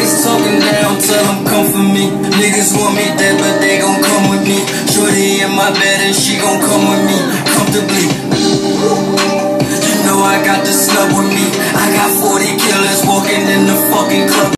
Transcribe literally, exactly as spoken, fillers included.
Niggas talking down, tell them come for me. Niggas want me dead, but they gon' come with me. Shorty in my bed and she gon' come with me comfortably. You know I got the snub with me. I got forty killers walking in the fucking club.